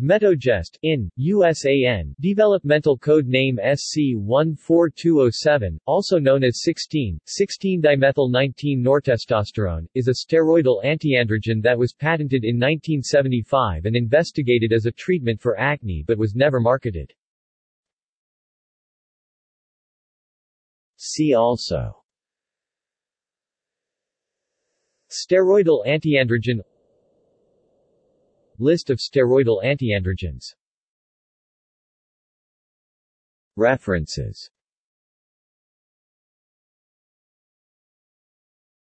Metogest, in, USAN, developmental code name SC14207, also known as 16,16-dimethyl-19-nortestosterone, is a steroidal antiandrogen that was patented in 1975 and investigated as a treatment for acne but was never marketed. See also: steroidal antiandrogen, list of steroidal antiandrogens. References